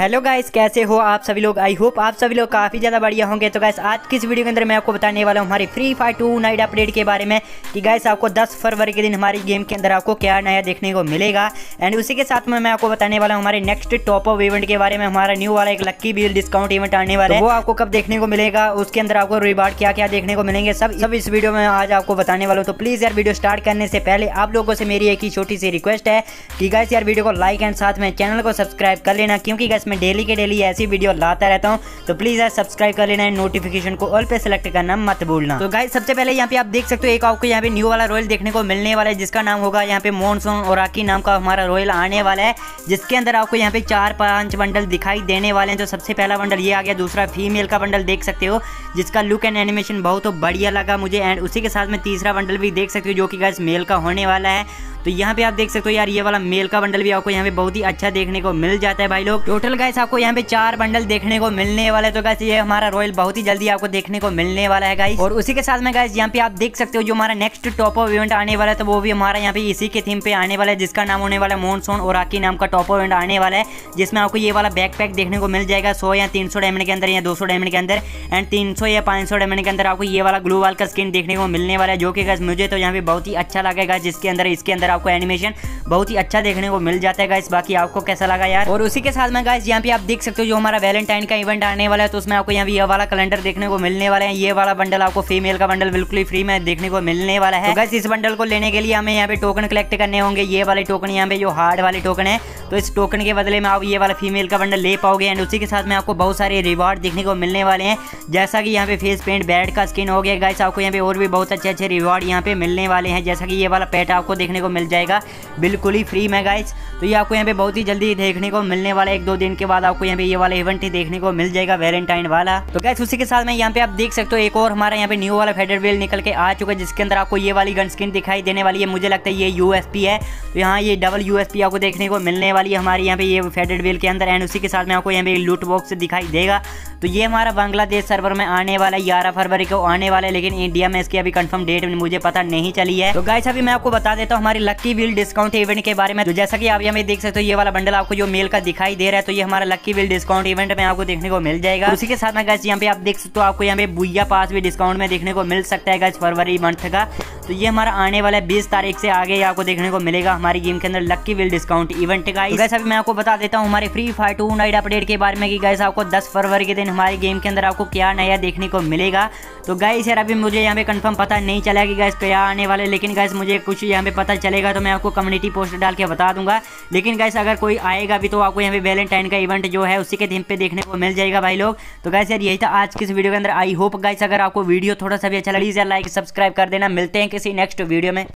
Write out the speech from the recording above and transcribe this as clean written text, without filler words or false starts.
Hello guys, कैसे हो आप सभी लोग। आई होप आप सभी लोग काफ़ी ज़्यादा बढ़िया होंगे। तो गाइस आज की इस वीडियो के अंदर मैं आपको बताने वाला हूँ हमारी फ्री फायर 2 नाइट अपडेट के बारे में कि गाइस आपको 10 फरवरी के दिन हमारी गेम के अंदर आपको क्या नया देखने को मिलेगा। एंड उसी के साथ में मैं आपको बताने वाला हूँ हमारे नेक्स्ट टॉप अप इवेंट के बारे में। हमारा न्यू वाला एक लक्की बिल डिस्काउंट इवेंट आने वाला है, वो आपको कब देखने को मिलेगा, उसके अंदर आपको रिवार्ड क्या क्या देखने को मिलेंगे, सब इस वीडियो में आज आपको बताने वाला हूँ। तो प्लीज़ यार वीडियो स्टार्ट करने से पहले आप लोगों से मेरी एक ही छोटी सी रिक्वेस्ट है कि गाइस यार वीडियो को लाइक एंड साथ में चैनल को सब्सक्राइब कर लेना, क्योंकि गाइस मैं डेली के डेली ऐसी वीडियो लाता रहता हूं। तो प्लीज यार सब्सक्राइब कर लेना, नोटिफिकेशन को ऑल पे सेलेक्ट करना मत भूलना। तो गाइस सबसे पहले यहाँ पे आप देख सकते हो एक आपको यहाँ पे न्यू वाला रॉयल देखने को मिलने वाला है, जिसका नाम होगा यहाँ पे मॉनसून ओराकी नाम का हमारा रॉयल आने वाला है, जिसके अंदर आपको यहाँ पे 4-5 बंडल दिखाई देने वाले हैं। तो सबसे पहला बंडल ये आ गया, दूसरा फीमेल का बंडल देख सकते हो जिसका लुक एंड एनिमेशन बहुत बढ़िया लगा मुझे। एंड उसी के साथ में तीसरा बंडल भी देख सकते हो जो कि गाइस मेल का होने वाला है। तो यहाँ पे आप देख सकते हो यार ये वाला मेल का बंडल भी आपको यहाँ पे बहुत ही अच्छा देखने को मिल जाता है भाई लोग। टोटल गाइस आपको यहाँ पे 4 बंडल देखने को मिलने वाला है। तो गाइस ये हमारा रॉयल बहुत ही जल्दी आपको देखने को मिलने वाला है गाइस। और उसी के साथ में गाइस यहाँ पे आप देख सकते हो जो हमारा नेक्स्ट टॉप अप इवेंट आने वाला है, तो वो भी हमारा यहाँ पे इसी के थीम पे आने वाला है, जिसका नाम होने वाला है मॉनसून ओराकी नाम का टॉप अप इवेंट आने वाला है, जिसमें आपको ये वाला बैकपैक देखने को मिल जाएगा 100 या 300 डायमंड के अंदर या 200 डायमंड के अंदर। एंड 300 या 500 डायमंड के अंदर आपको ये वाला ग्लू वाल का स्किन देखने को मिलने वाला है, जो कि गाइस मुझे तो यहाँ पे बहुत ही अच्छा लगेगा, जिसके अंदर इसके अंदर आपको एनिमेशन बहुत ही अच्छा देखने को मिल जाता है गाइस। बाकी आपको कैसा लगा यार। और उसी के साथ में गाइस यहाँ पे आप देख सकते हो जो हमारा वैलेंटाइन का इवेंट आने वाला है, तो उसमें आपको यहाँ पे ये वाला कैलेंडर देखने को मिलने वाला है। ये वाला बंडल आपको फीमेल का बंडल बिल्कुल ही फ्री में देखने को मिलने वाला है। तो गाइस इस बंडल को लेने के लिए हमें यहाँ पे टोकन कलेक्ट करने होंगे, ये वाले टोकन यहाँ पे जो हार्ड वाले टोकन है, तो इस टोकन के बदले में आप ये वाला फीमेल का बंडल ले पाओगे। एंड उसी के साथ में आपको बहुत सारे रिवार्ड देखने को मिलने वाले हैं, जैसा कि यहाँ पे फेस पेंट बैट का स्किन हो गया गाइस। आपको यहाँ पे और भी बहुत अच्छे रिवार्ड यहाँ पे मिलने वाले हैं, जैसा कि ये वाला पेट आपको देखने को मिल जाएगा बिल्कुल ही फ्री में गाइस। तो ये आपको यहाँ पे बहुत ही जल्दी देखने को मिलने वाला है, 1-2 दिन के बाद आपको यहाँ पे ये वाला इवेंट ही देखने को मिल जाएगा वैलेंटाइन वाला। तो गाइस उसी के साथ में यहाँ पे आप देख सकते हो एक और हमारा यहाँ पे न्यू वाला फेडर वेल निकल के आ चुका है, जिसके अंदर आपको ये वाली गन स्किन दिखाई देने वाली है। मुझे लगता है ये यूएसपी है, तो यहाँ ये डबल यूएसपी आपको देखने को मिलने वाली है हमारी यहाँ पे ये फेडर वेल के अंदर। एंड उसी के साथ में आपको यहाँ पे लूट बॉक्स दिखाई देगा। तो ये हमारा बांग्लादेश सर्वर में आने वाला है, 11 फरवरी को आने वाला है, लेकिन इंडिया में इसकी अभी कंफर्म डेट मुझे पता नहीं चली है। तो गाइस अभी मैं आपको बता देता हूँ हमारी लक्की बिल डिस्काउंट इवेंट के बारे में। तो जैसा कि आप यहाँ पे देख सकते हो ये वाला बंडल आपको जो मेल का दिखाई दे रहा है, तो ये हमारा लक्की बिल डिस्काउंट इवेंट में आपको देखने को मिल जाएगा। उसी के साथ में गाइस यहाँ पे आप देख सकते हो आपको यहाँ पे बुया पास भी डिस्काउंट में देखने को मिल सकता है गाइस फरवरी मंथ का। तो ये हमारा आने वाला है 20 तारीख से आगे आपको देखने को मिलेगा हमारी गेम के अंदर lucky bill discount event guys. Guys अभी मैं आपको बता देता हूँ हमारे फ्री फायर 2 नाइट अपडेट के बारे में कि गाइस आपको 10 फरवरी के दिन हमारी गेम के अंदर आपको क्या नया देखने को मिलेगा। तो गाइस यार अभी मुझे यहाँ पे कंफर्म पता नहीं चला कि गाइस क्या आने वाले, लेकिन गाइस मुझे कुछ यहाँ पे पता चलेगा तो मैं आपको कम्युनिटी पोस्ट डाल के बता दूंगा। लेकिन गाइस अगर कोई आएगा भी तो आपको यहाँ पे वैलेंटाइन का इवेंट जो है उसी के थीम पे देखने को मिल जाएगा भाई लोग। तो गाइस यार यही था आज की इस वीडियो के अंदर। आई होप गाइस अगर आपको वीडियो थोड़ा सा भी अच्छा लगी यार लाइक सब्सक्राइब कर देना। मिलते हैं किसी नेक्स्ट वीडियो में।